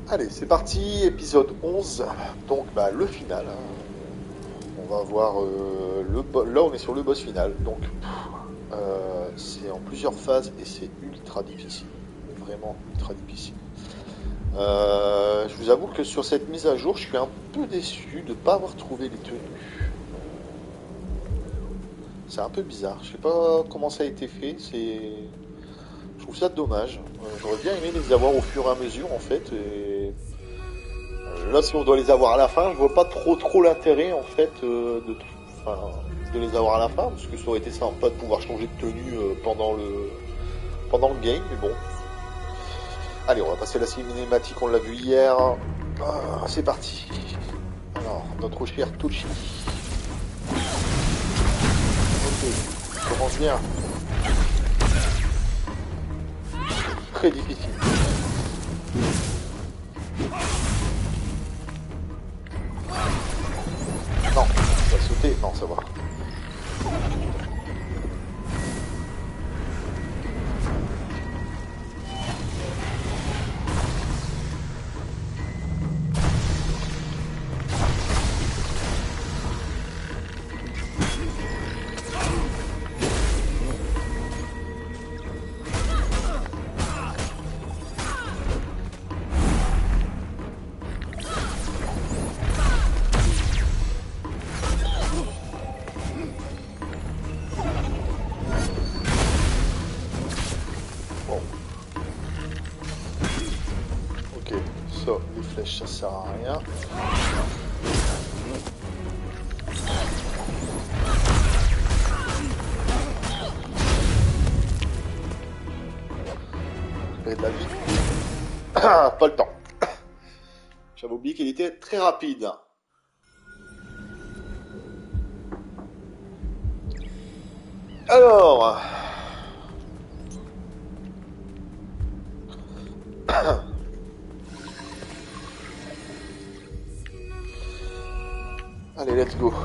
Allez, c'est parti, épisode 11, donc bah, le final. On va voir là on est sur le boss final, donc c'est en plusieurs phases et c'est ultra difficile, vraiment ultra difficile. Je vous avoue que sur cette mise à jour, je suis un peu déçu de ne pas avoir trouvé les tenues. C'est un peu bizarre, je sais pas comment ça a été fait, je trouve ça dommage. J'aurais bien aimé les avoir au fur et à mesure en fait, et là, si on doit les avoir à la fin, je vois pas trop l'intérêt en fait enfin, de les avoir à la fin, parce que ça aurait été sympa de pouvoir changer de tenue pendant le game, mais bon. Allez, on va passer à la cinématique, on l'a vu hier. C'est parti. Alors, notre cher Tochi. Ok, commence bien. Très difficile. Non, ça va sauter. Non, ça va. Bon, ok, ça, les flèches, ça sert à rien. Et de la vie. Pas le temps. J'avais oublié qu'il était très rapide. Alors, allez, let's go.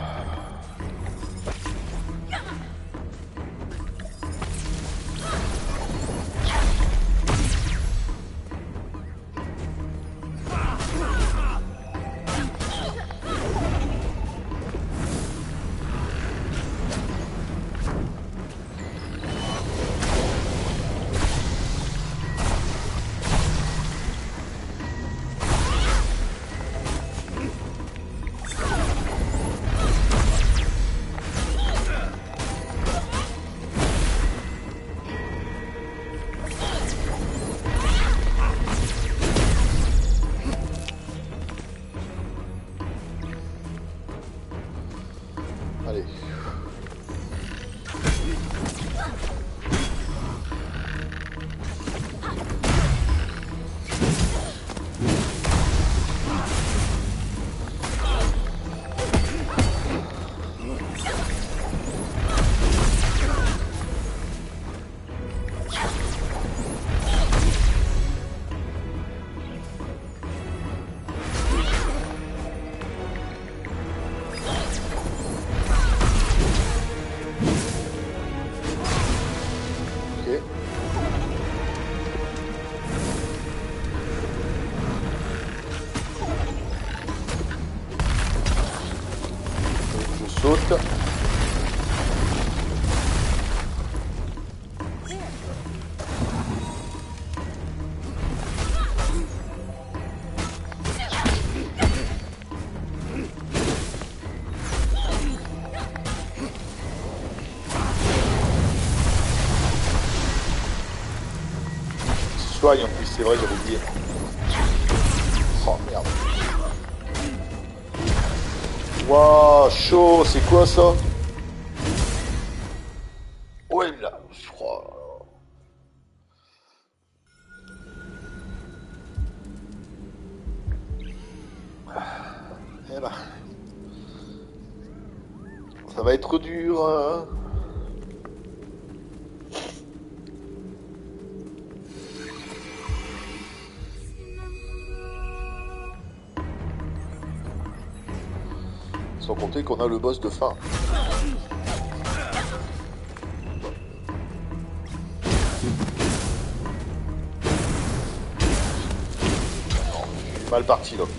Allez. Ok. Je saute. Soigne en plus, c'est vrai, j'avais oublié. Oh merde. Waouh, chaud, c'est quoi ça? Ouais, là, je crois. Eh ben, ça va être dur, hein. Sans compter qu'on a le boss de fin. mal parti là.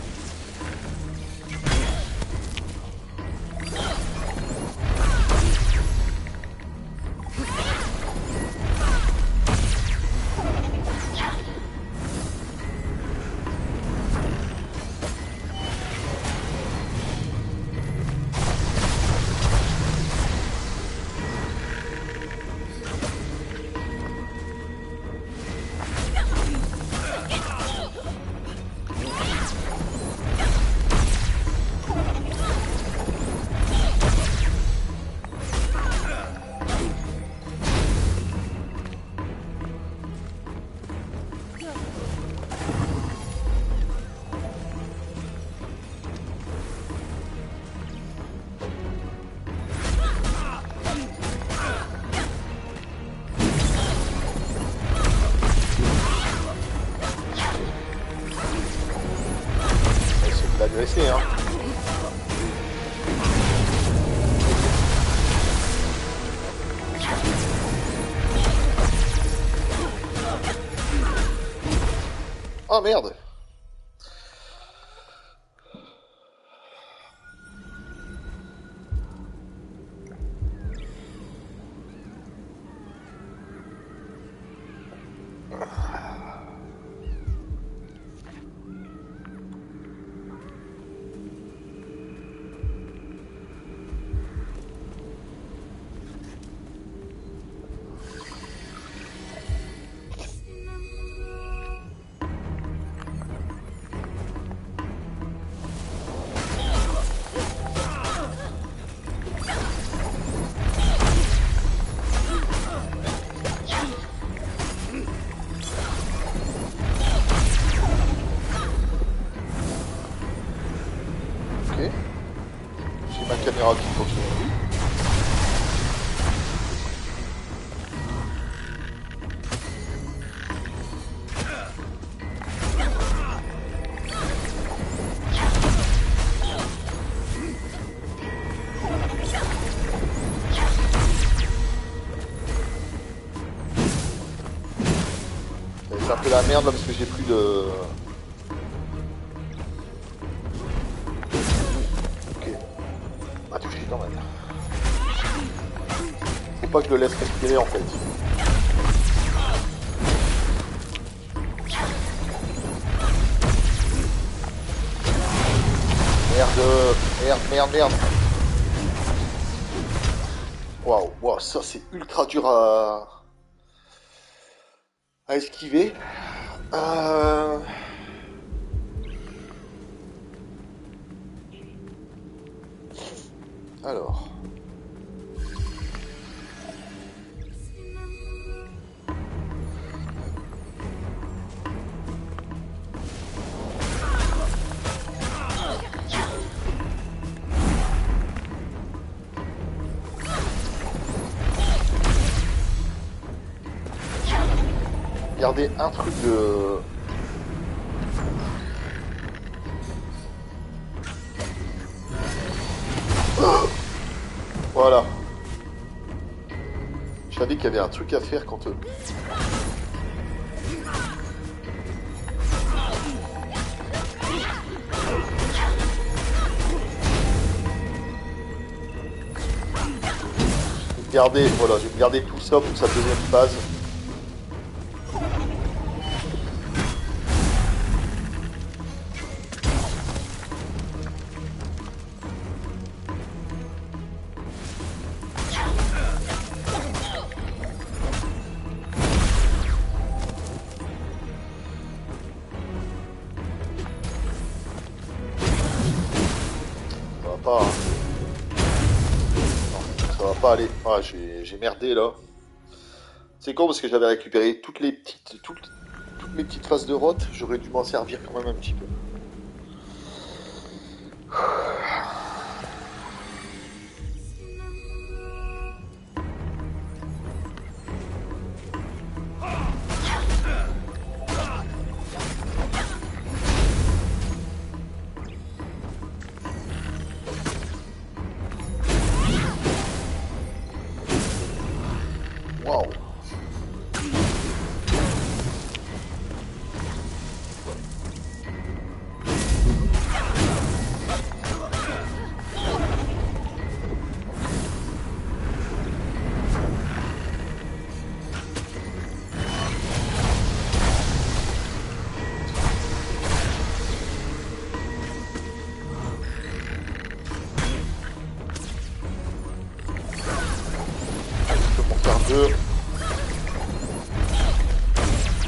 Agressé, hein. Oh merde. Caméra qui fonctionne. C'est un peu la merde là parce que j'ai plus de... Faut pas que je le laisse respirer en fait. Merde. Waouh, ça c'est ultra dur à esquiver. Alors. Regardez un truc de... Voilà. Je savais qu'il y avait un truc à faire quand... Voilà, je vais garder tout ça pour sa deuxième phase. Allez, ah, j'ai merdé là. C'est con parce que j'avais récupéré toutes mes petites phases de rot. J'aurais dû m'en servir quand même un petit peu. Waouh.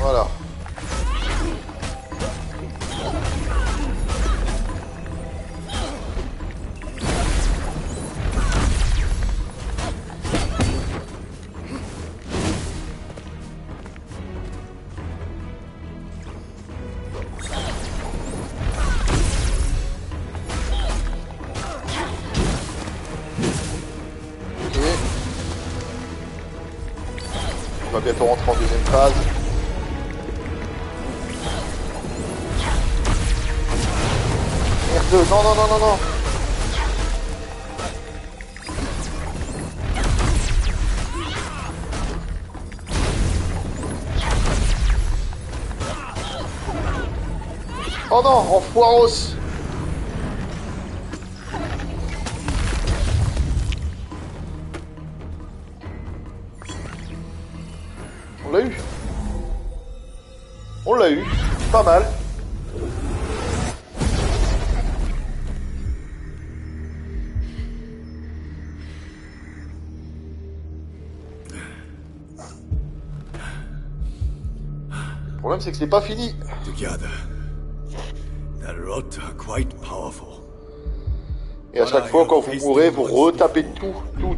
Voilà. On va bientôt rentrer en deuxième phase. Merde, non, non, non, non, non. Oh non, enfoiros. On l'a eu. On l'a eu. Pas mal. Le problème, c'est que c'est pas fini. Together, the rot are quite powerful. Et à chaque fois, quand vous mourrez, vous retapez tout.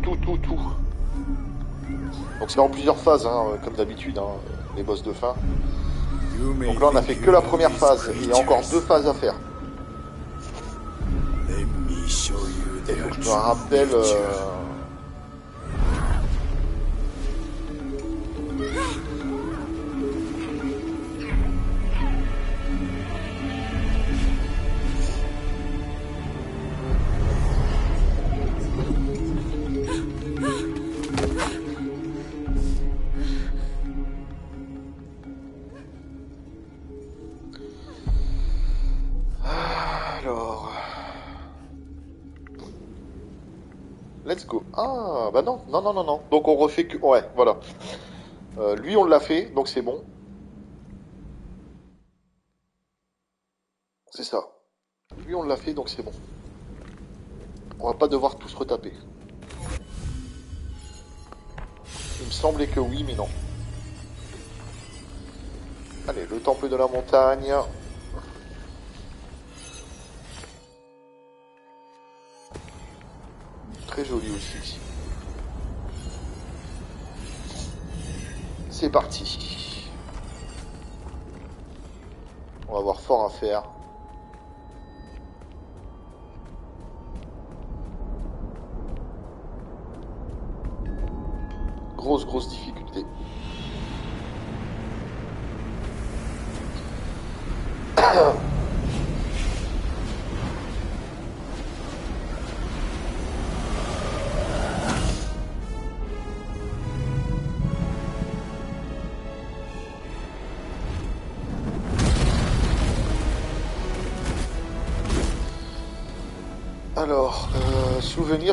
Donc c'est en plusieurs phases, hein, comme d'habitude, hein, les boss de fin. Donc là, on a fait que la première phase. Il y a encore 2 phases à faire. Let me show you Il their faut que je me true rappelle... nature. Alors... Let's go. Ah, bah non, non, non, non, non. Donc on refait que... Ouais, voilà. Lui, on l'a fait, donc c'est bon. C'est ça. Lui, on l'a fait, donc c'est bon. On va pas devoir tous retaper. Il me semblait que oui, mais non. Allez, le temple de la montagne. Très joli aussi ici. C'est parti. On va avoir fort à faire. Grosse difficulté. Alors, souvenir.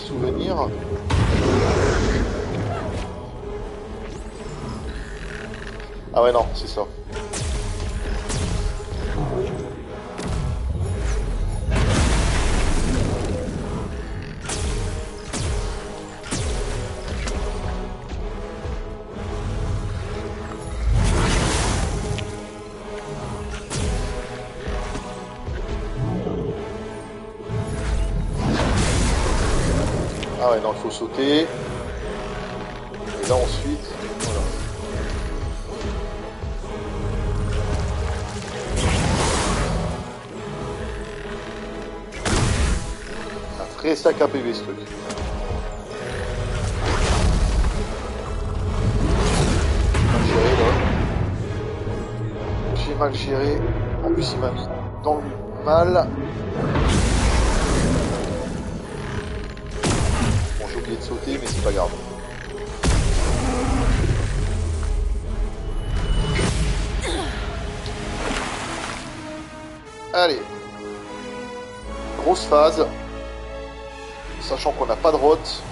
Ah ouais, non, c'est ça. Ah ouais, non, il faut sauter. Et là, ensuite, voilà. Un vrai sac à PV, ce truc. Mal géré, là. J'ai mal géré. En plus, il m'a mis dans le mal. J'ai oublié de sauter, mais c'est pas grave. Allez. Grosse phase. Sachant qu'on n'a pas de rot. Juste.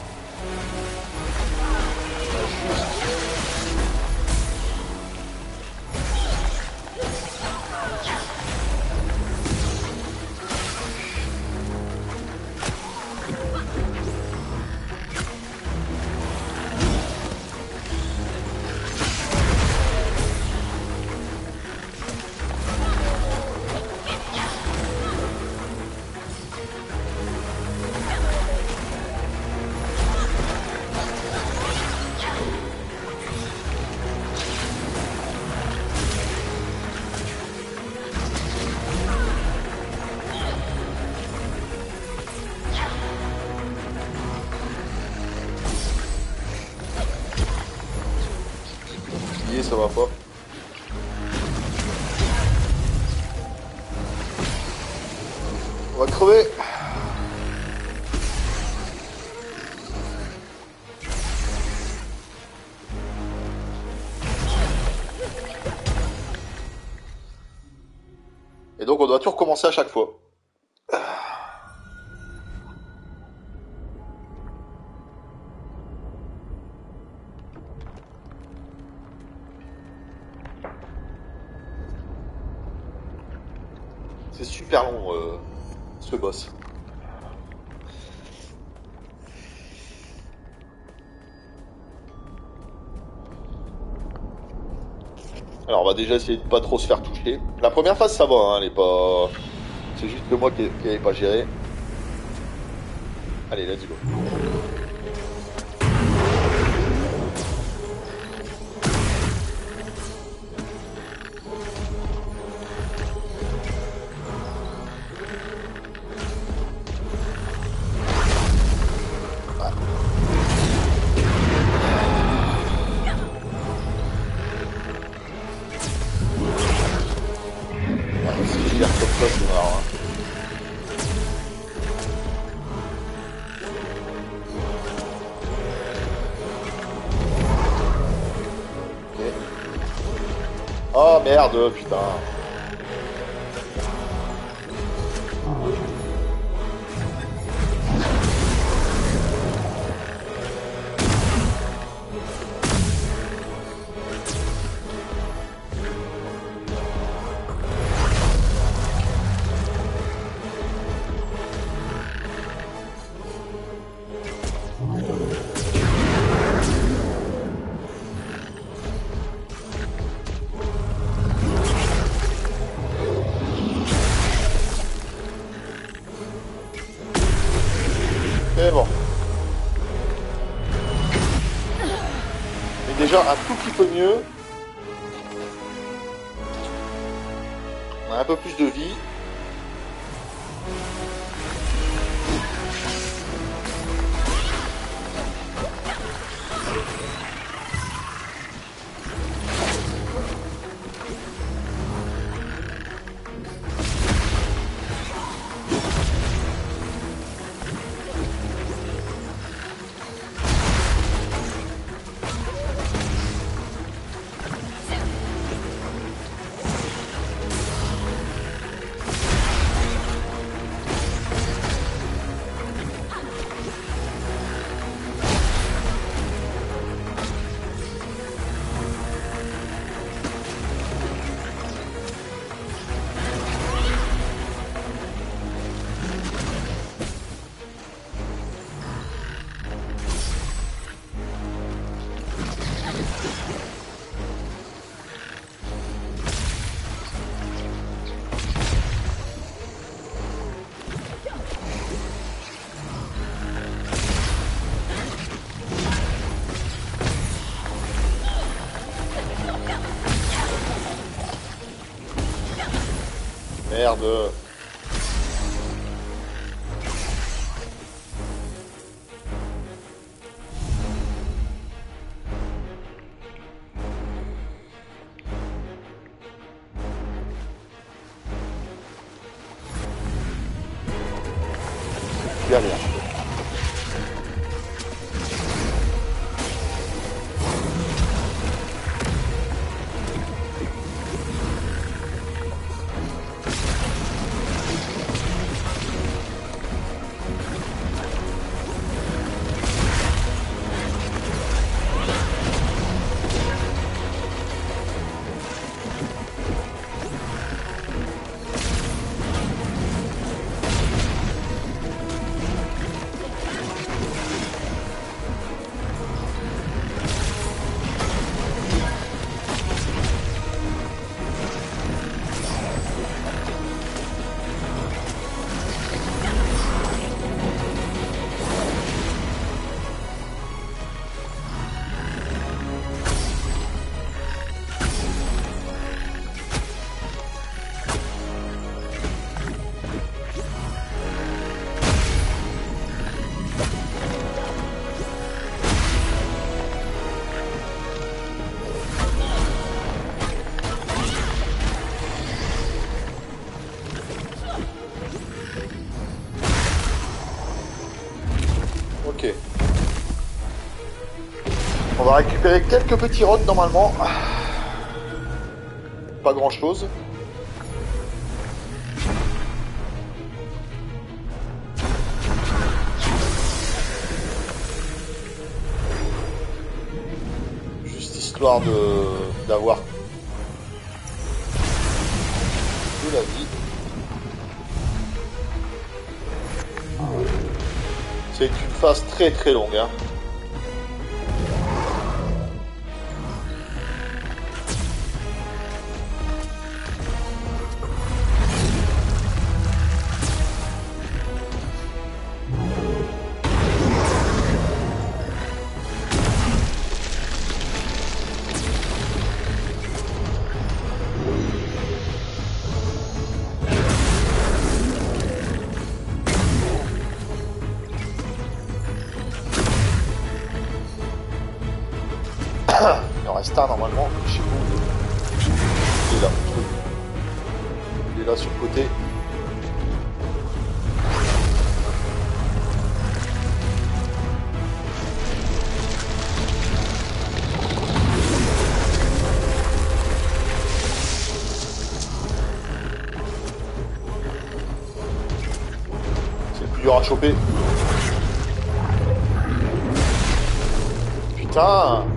ça va pas. On va crever. Et donc on doit tout recommencer à chaque fois. C'est super long ce boss. Alors on va déjà essayer de pas trop se faire toucher. La première phase ça va, hein, elle est pas... C'est juste que moi qui n'avais pas géré. Allez, let's go. Si je gère comme ça, c'est marrant. Hein. Oh merde, putain. Mais bon. Mais déjà un tout petit peu mieux. On a un peu plus de vie. Merde. Galère. On va récupérer quelques petits rods normalement. Pas grand chose. Juste histoire d'avoir de la vie. C'est une phase très très longue, hein. Il en reste un normalement, chez vous. Il est là. Il est là sur le côté. C'est le plus dur à choper. Putain!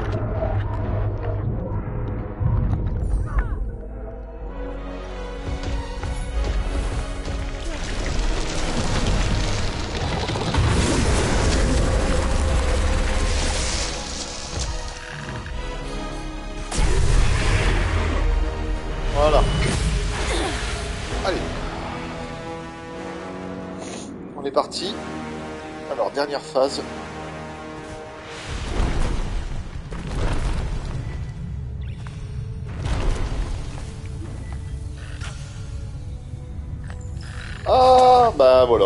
Voilà. Allez. On est parti. Alors, dernière phase. Ah, bah voilà.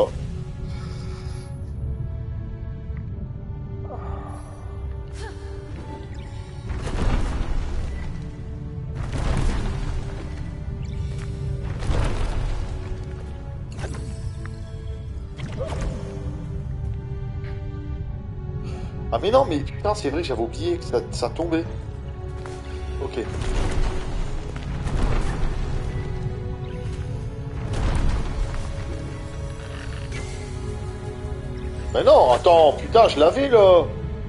Ah mais non, mais putain, c'est vrai, j'avais oublié que ça tombait. Ok. Mais non, attends, putain, je l'avais là.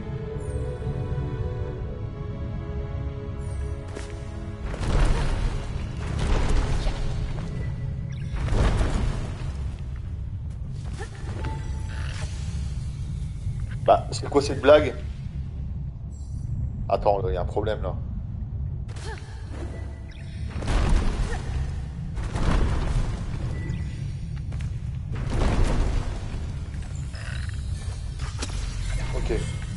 Bah, c'est quoi cette blague? Attends, il y a un problème là. Ok.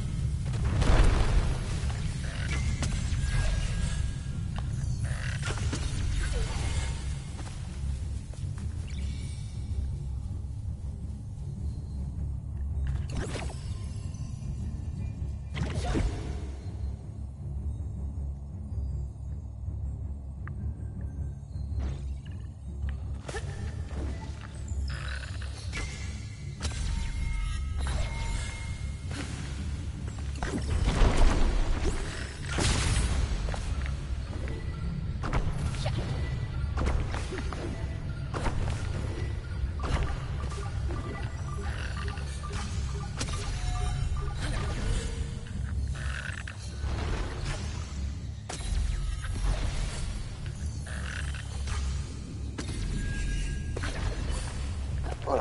Voilà.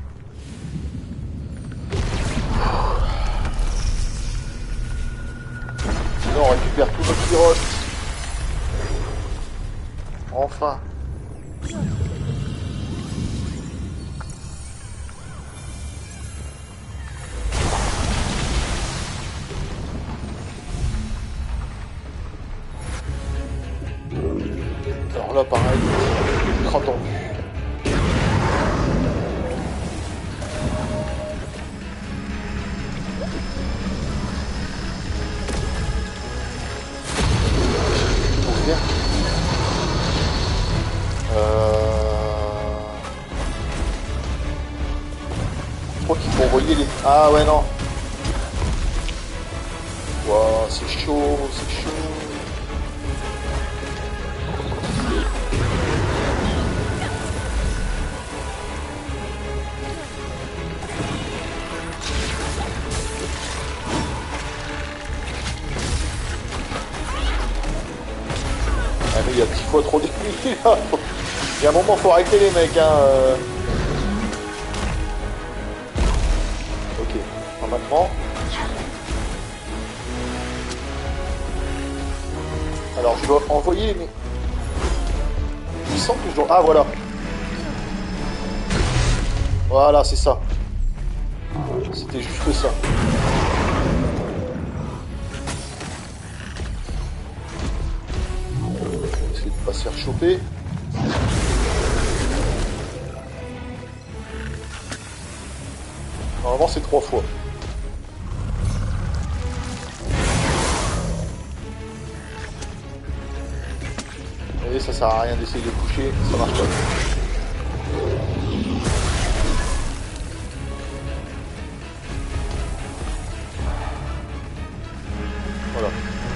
Sinon, on récupère tous nos petits roches. Enfin. Alors là, pareil, écran tendu. Je crois qu'il faut envoyer les... Ah ouais, non. Wow, c'est chaud, c'est chaud. Ah mais il y a 10 fois trop d'ennemis là. Il y a un moment faut arrêter les mecs hein. Ok, maintenant. Alors je dois envoyer mais. Il semble que je dois. Ah voilà. Voilà c'est ça. C'était juste ça. Essayer de pas se faire choper. Normalement c'est 3 fois. Et ça sert à rien d'essayer de coucher, ça marche pas. Voilà.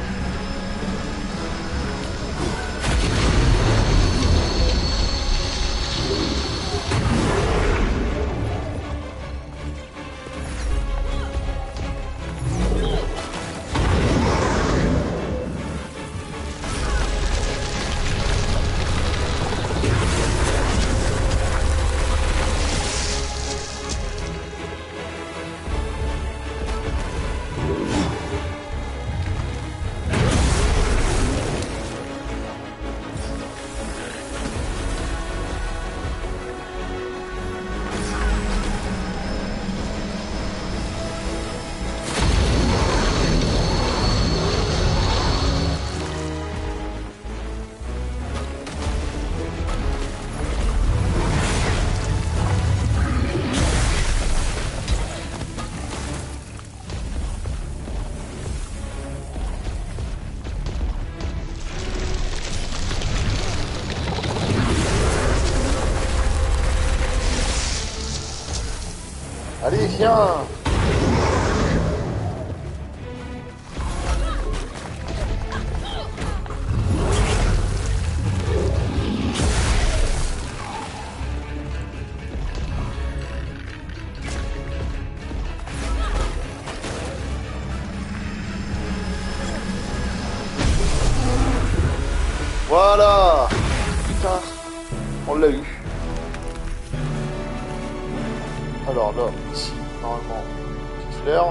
Allez, viens! Voilà! Putain, on l'a eu. Alors là, ici, normalement, petite fleur.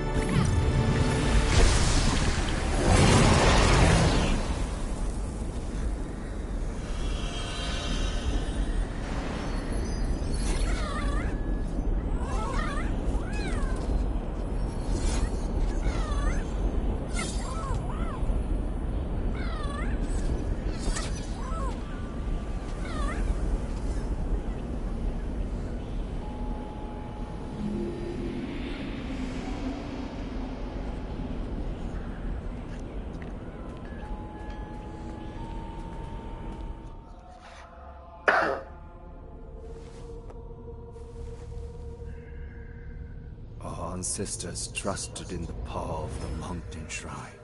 Our ancestors trusted in the power of the mountain shrine.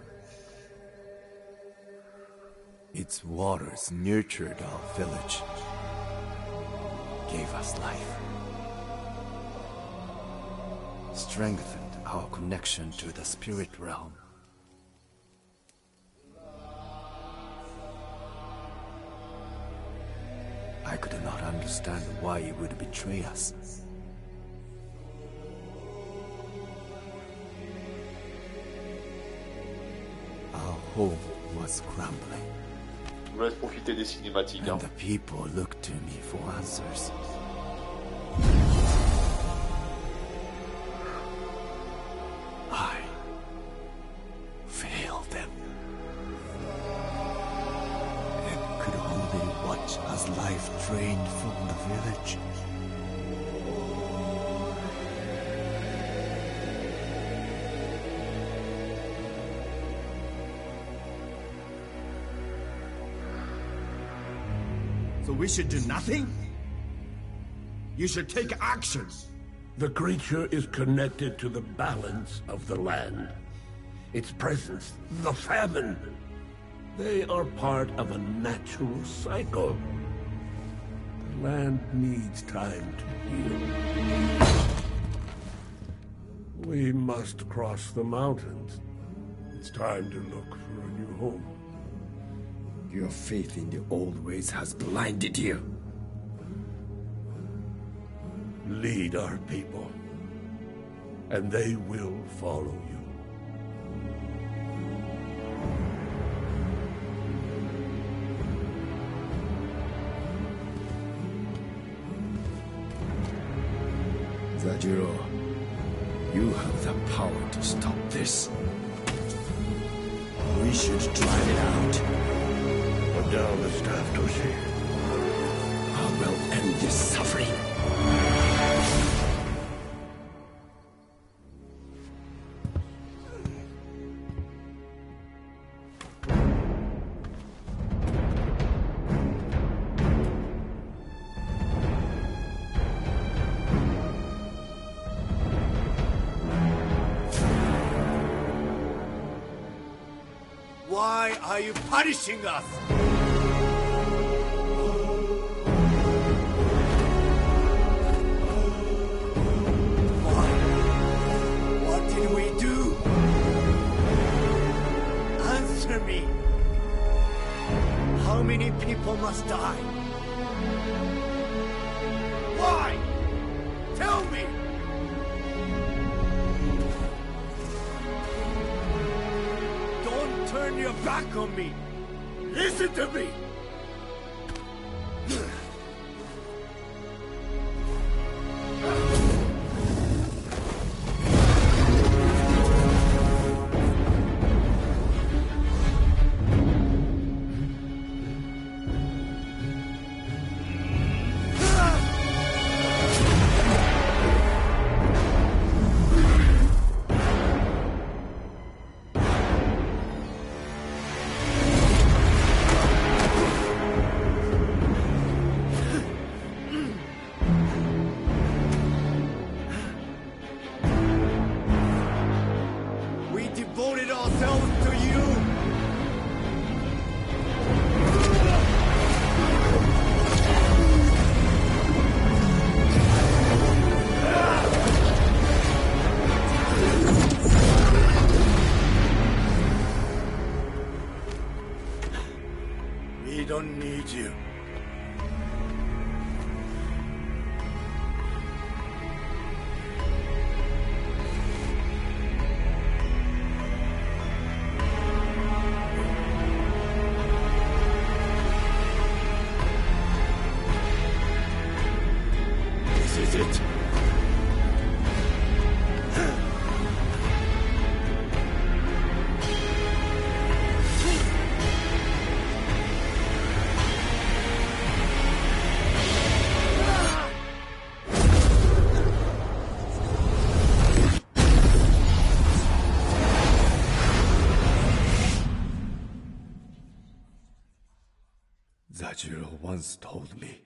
Its waters nurtured our village, gave us life, strengthened our connection to the spirit realm. I could not understand why he would betray us. Our home was crumbling. Je vous laisse profiter des cinématiques. And the people looked to me for answers. I failed them. And could only watch as life drained from the village. So we should do nothing? You should take action. The creature is connected to the balance of the land. its presence, the famine. They are part of a natural cycle. The land needs time to heal. We must cross the mountains. It's time to look for a new home. Your faith in the old ways has blinded you. Lead our people, and they will follow you. Zajiro, you have the power to stop this. We should drive it out. Put down the staff, Toshi. I will end this suffering. Why are you punishing us? Why? What did we do? Answer me. How many people must die? Why? Tell me! Turn your back on me! Listen to me! Devoted ourselves to you! We don't need you. Is it? Zajiro once told me,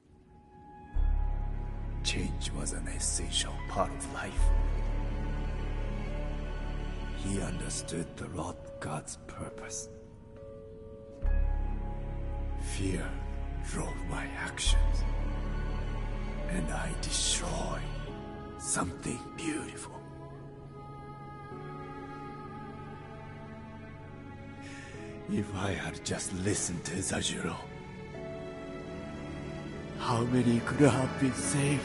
change was an essential part of life. He understood the Lord God's purpose. Fear drove my actions, and I destroyed something beautiful. If I had just listened to Zajiro, how many could have been saved?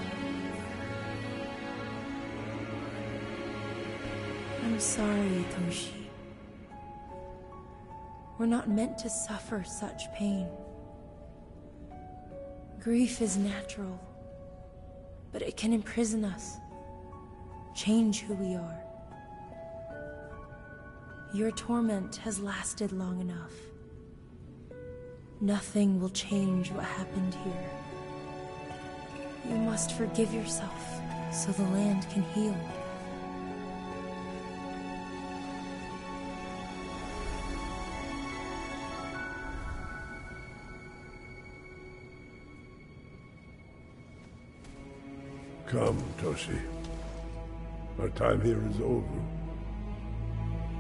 I'm sorry, Toshi. We're not meant to suffer such pain. Grief is natural, but it can imprison us, change who we are. Your torment has lasted long enough. Nothing will change what happened here. You must forgive yourself so the land can heal. Come, Toshi. Our time here is over.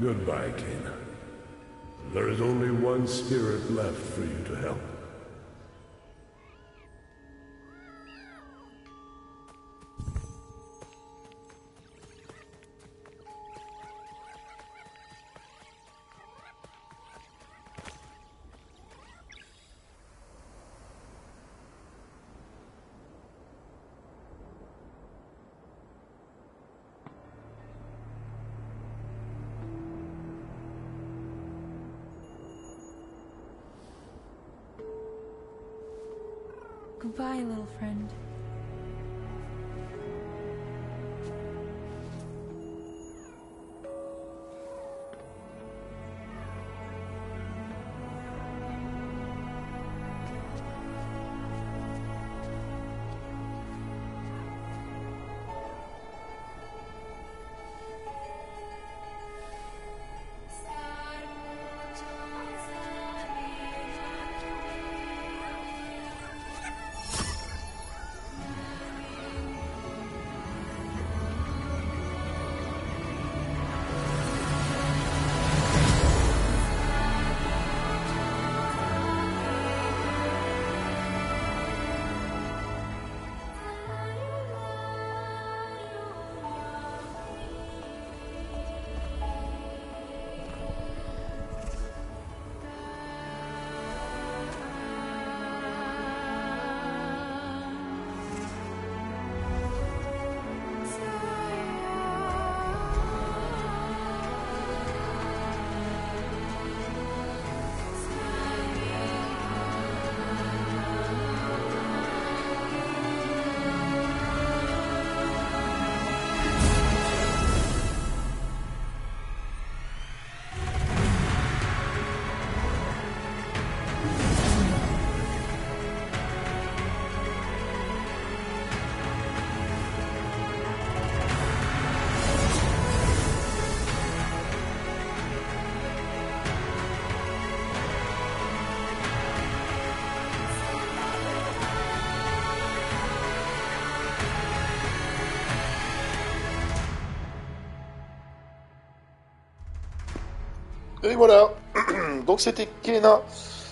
Goodbye, Kena. There is only one spirit left for you to help. Goodbye, little friend. Et voilà. Donc c'était Kena.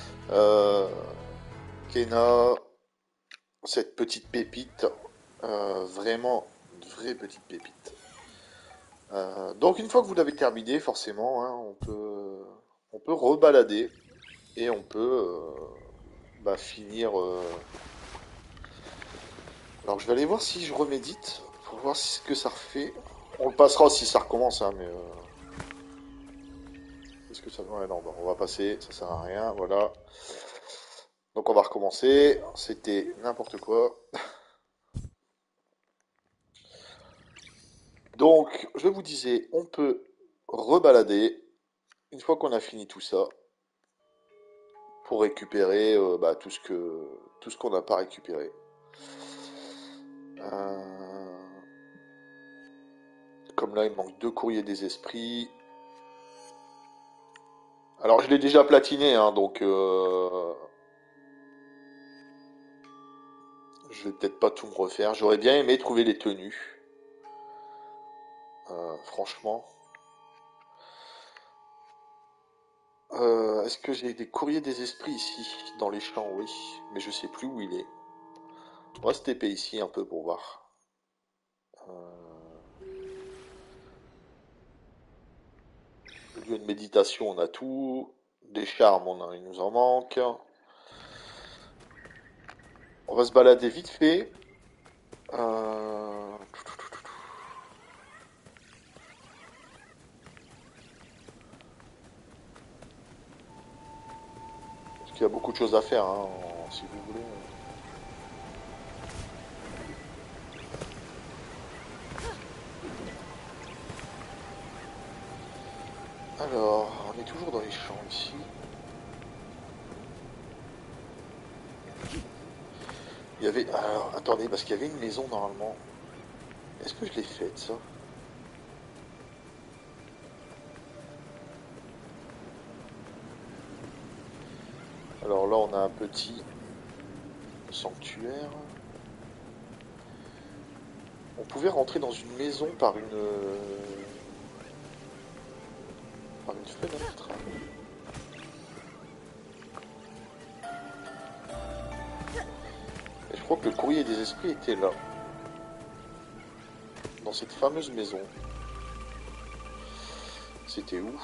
Kena, cette petite pépite. Vraiment, une vraie petite pépite. Donc une fois que vous l'avez terminé, forcément, hein, on peut rebalader et on peut finir. Alors je vais aller voir si je remédite pour voir ce que ça refait. On le passera si ça recommence, hein, mais. Est-ce que ça... Ouais, non, bon, on va passer, ça sert à rien, voilà. Donc on va recommencer, c'était n'importe quoi. Donc, je vous disais, on peut rebalader, une fois qu'on a fini tout ça, pour récupérer tout ce qu'on n'a pas récupéré. Comme là, il me manque 2 courriers des esprits. Alors, je l'ai déjà platiné, hein, donc... je vais peut-être pas tout me refaire. J'aurais bien aimé trouver les tenues. Franchement. Est-ce que j'ai des courriers des esprits ici, dans les champs? Oui, mais je sais plus où il est. On va se TP ici un peu pour voir. Lieu de méditation, on a tout. Des charmes, il nous en manque. On va se balader vite fait. Parce qu'il y a beaucoup de choses à faire, hein, si vous voulez. Alors, on est toujours dans les champs ici. Il y avait... Alors, attendez, parce qu'il y avait une maison normalement. Est-ce que je l'ai faite, ça? Alors là, on a un petit sanctuaire. On pouvait rentrer dans une maison par une... par une fenêtre. Et je crois que le courrier des esprits était là. Dans cette fameuse maison. C'était où?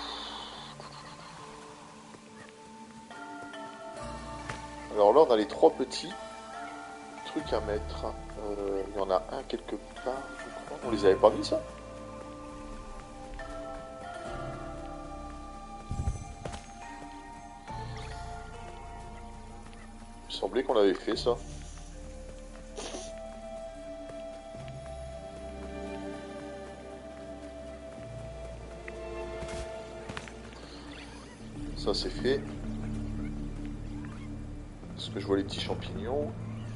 Alors là, on a les 3 petits trucs à mettre. Il y en a un quelque part, je crois. On les avait pas mis, ça? Il me semblait qu'on avait fait ça. Ça c'est fait. Est-ce que je vois les petits champignons?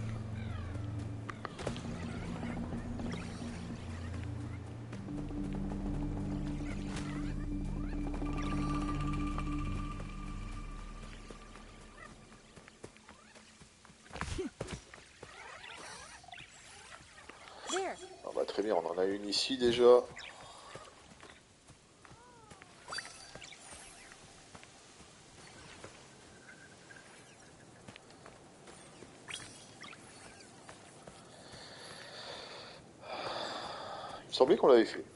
Ah bah très bien, on en a une ici déjà. Il me semblait qu'on l'avait fait.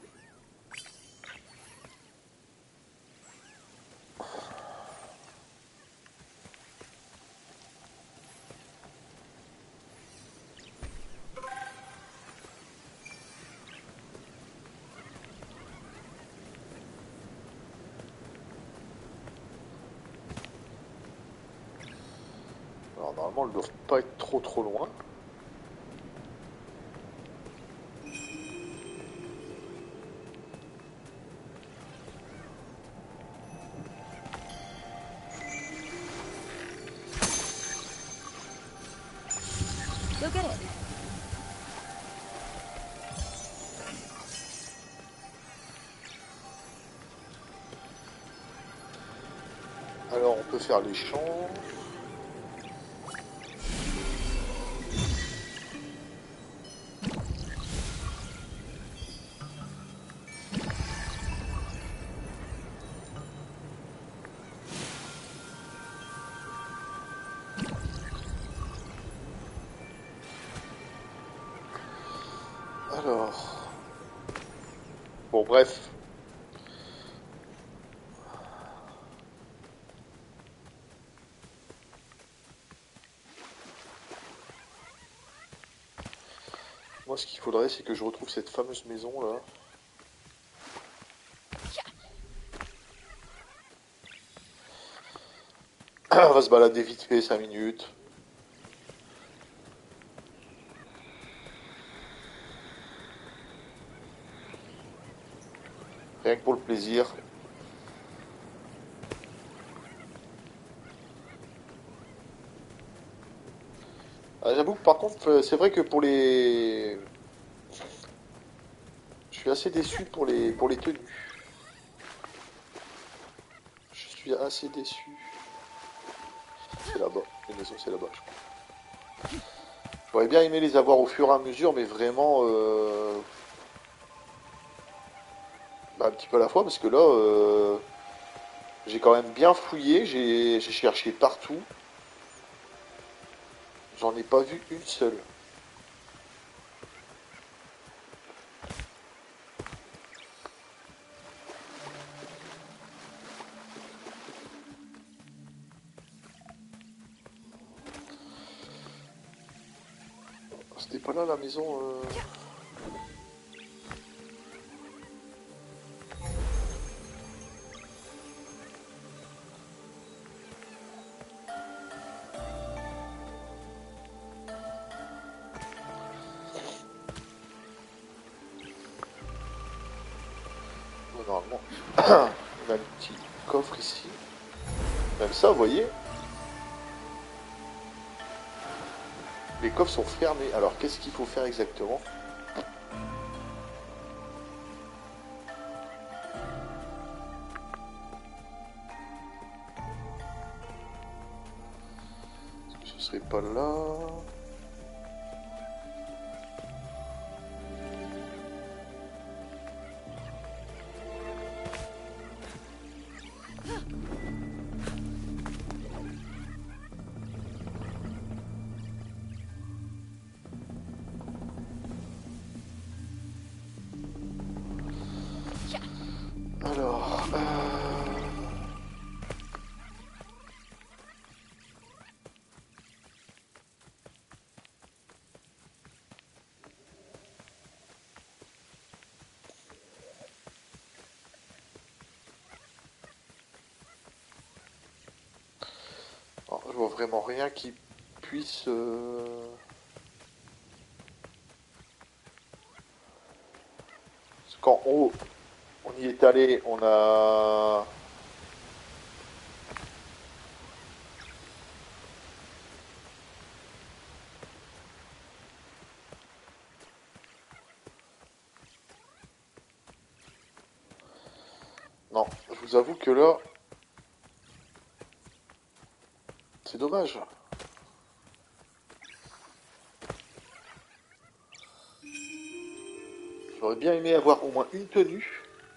Alors normalement, elles ne doivent pas être trop loin. Go get it. Alors on peut faire les champs. Alors... Bon bref. Moi ce qu'il faudrait c'est que je retrouve cette fameuse maison là. On va se balader vite fait 5 minutes. Rien que pour le plaisir. Ah, j'avoue que par contre, c'est vrai que pour les... Je suis assez déçu pour les tenues. Je suis assez déçu. C'est là-bas. Les maisons, c'est là-bas, je crois. J'aurais bien aimé les avoir au fur et à mesure, mais vraiment... un petit peu à la fois, parce que là... j'ai quand même bien fouillé, j'ai cherché partout. J'en ai pas vu une seule. C'était pas là la maison normalement. On a un petit coffre ici. Même ça, vous voyez. Les coffres sont fermés. Alors, qu'est-ce qu'il faut faire exactement? Est-ce que ce serait pas là? Je vois vraiment rien qui puisse... Parce qu'en haut, on y est allé, on a... Non, je vous avoue que là... C'est dommage. J'aurais bien aimé avoir au moins une tenue.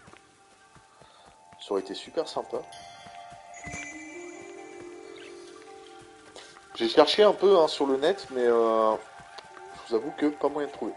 Ça aurait été super sympa. J'ai cherché un peu hein, sur le net, mais je vous avoue que pas moyen de trouver.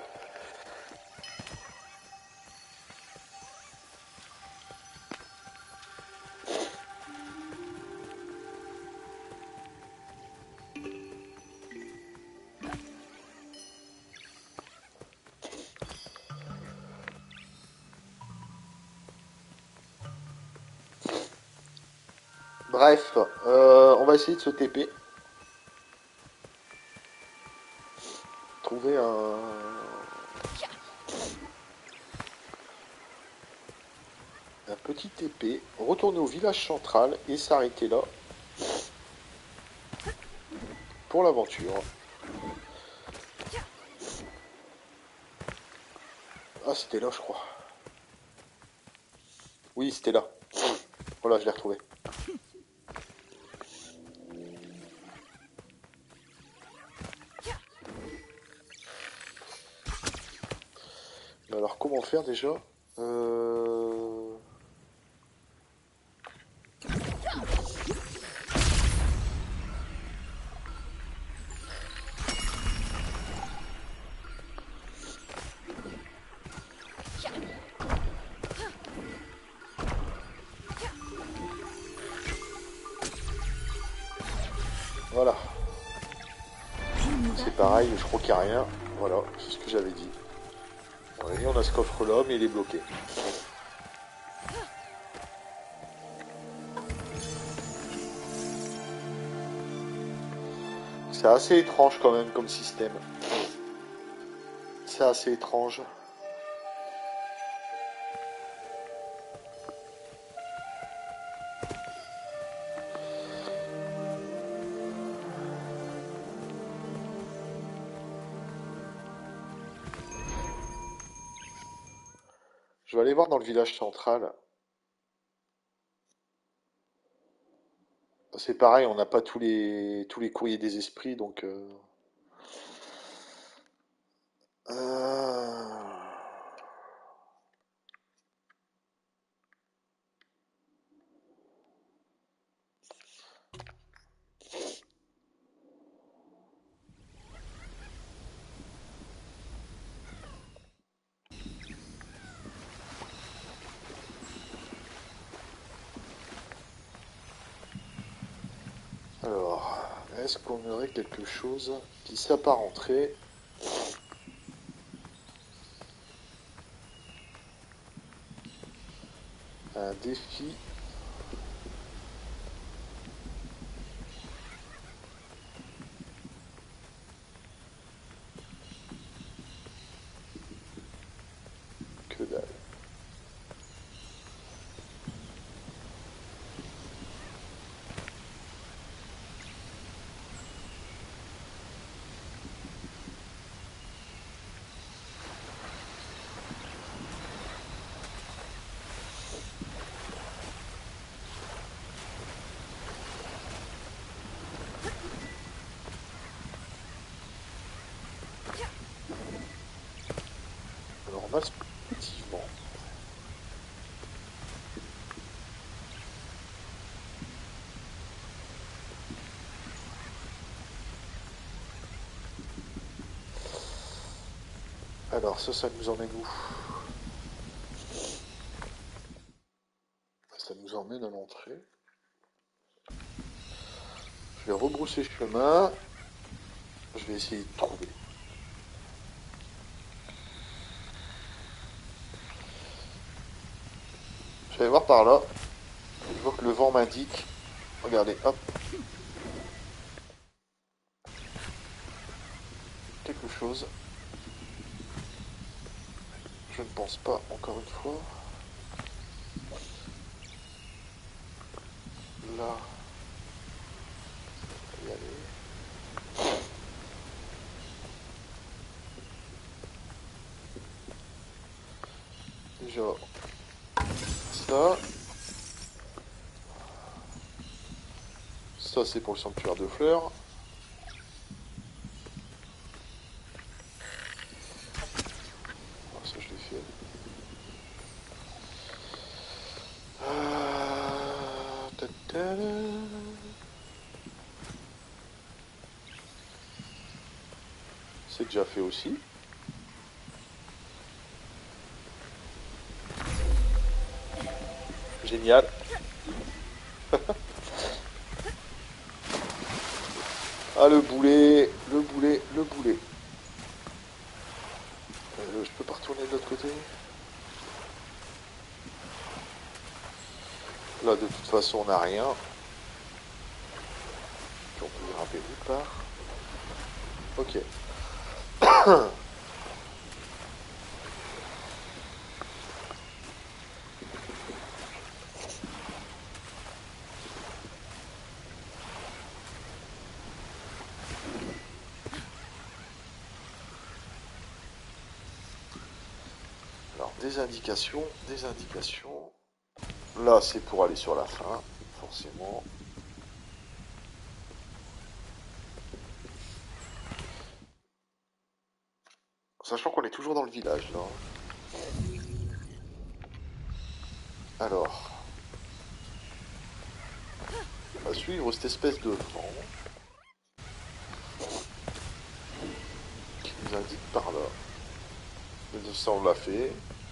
Bref, on va essayer de se TP. Trouver un petit TP, retourner au village central et s'arrêter là pour l'aventure. Ah, c'était là, je crois. Oui, c'était là. Voilà, je l'ai retrouvé. Alors, comment faire déjà Voilà. C'est pareil, je crois qu'il n'y a rien. Voilà, c'est ce que j'avais dit. Et on a ce coffre là, mais il est bloqué. C'est assez étrange quand même comme système. C'est assez étrange. Je vais aller voir dans le village central. C'est pareil, on n'a pas tous les courriers des esprits, donc... Euh, Alors, est-ce qu'on aurait quelque chose qui s'apparenterait à un défi? Que dalle. Alors, on a ce petit vent. Alors, ça nous emmène où? Ça nous emmène à l'entrée. Je vais rebrousser chemin. Je vais essayer de trouver. Je vais voir par là. Je vois que le vent m'indique. Regardez, hop. quelque chose. Je ne pense pas, encore une fois. Là. On va y aller. Déjà, ça. Ça, c'est pour le sanctuaire de fleurs. Ça, je l'ai fait. C'est déjà fait aussi. Génial. Ah, le boulet, le boulet, le boulet. Je peux pas retourner de l'autre côté? Là, de toute façon, on n'a rien. Puis on peut grimper nulle part. Ok. Alors, des indications, des indications. Là, c'est pour aller sur la fin, forcément. Sachant qu'on est toujours dans le village, là. Alors. On va suivre cette espèce de vent. Qui nous indique par là. Ça, on l'a fait.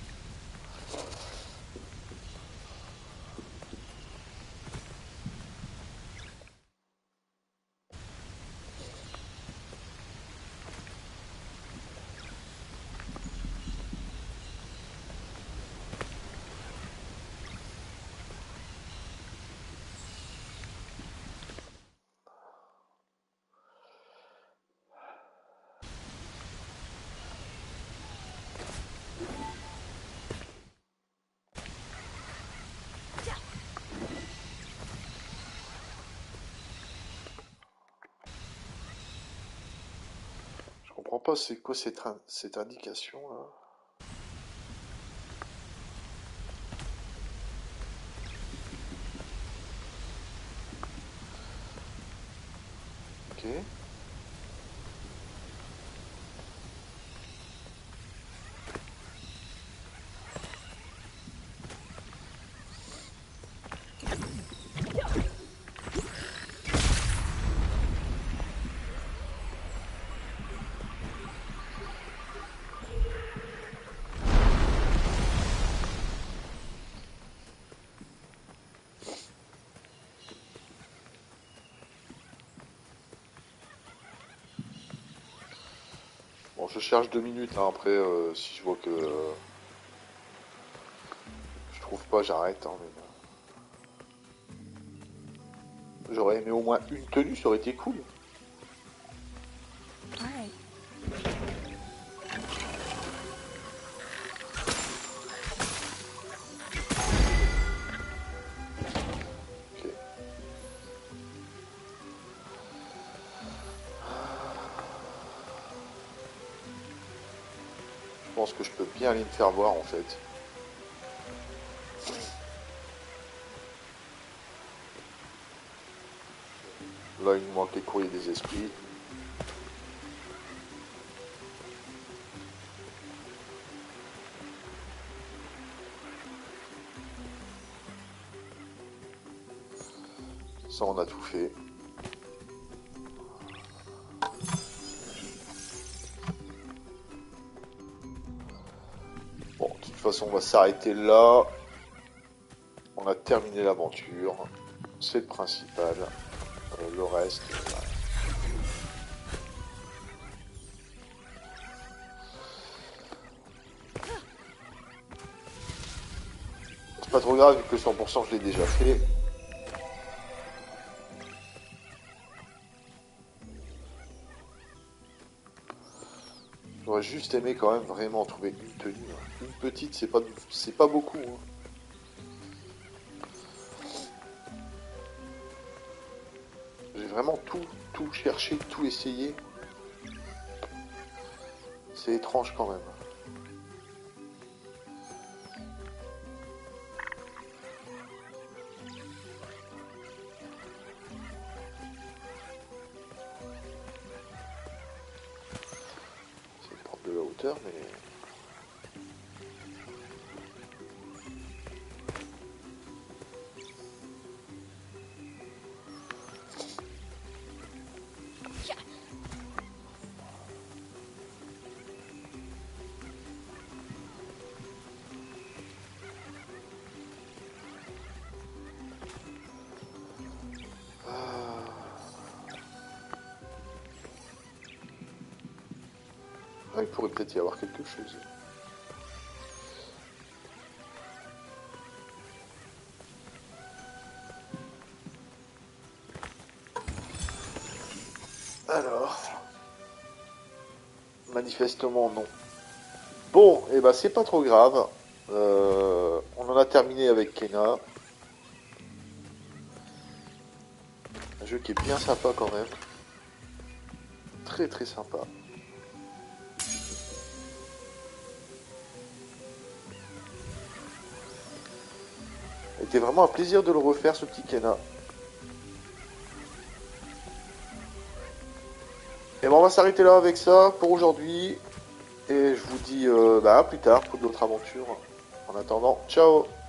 Je comprends pas c'est quoi cette indication là. Ok. Bon, je cherche 2 minutes, hein, après, si je vois que je trouve pas, j'arrête. Hein, mais... J'aurais aimé au moins une tenue, ça aurait été cool. Alright. Ok. Je pense que je peux bien aller me faire voir en fait. Là, il nous manque les courriers des esprits. Ça, on a tout fait. Bon, de toute façon, on va s'arrêter là. On a terminé l'aventure. C'est le principal. Le reste... ouais. C'est pas trop grave vu que 100% je l'ai déjà fait. J'aurais juste aimé quand même vraiment trouver une tenue. Une petite, c'est pas beaucoup. Hein. J'ai vraiment tout cherché, tout essayé. C'est étrange quand même. C'est prendre de la hauteur, mais... Ah, il pourrait peut-être y avoir quelque chose. Alors... Manifestement non. Bon, et bah c'est pas trop grave. On en a terminé avec Kena. Un jeu qui est bien sympa quand même. Très très sympa. C'était vraiment un plaisir de le refaire, ce petit Kena. Et bon, on va s'arrêter là avec ça pour aujourd'hui. Et je vous dis à plus tard pour d'autres aventures. En attendant, ciao!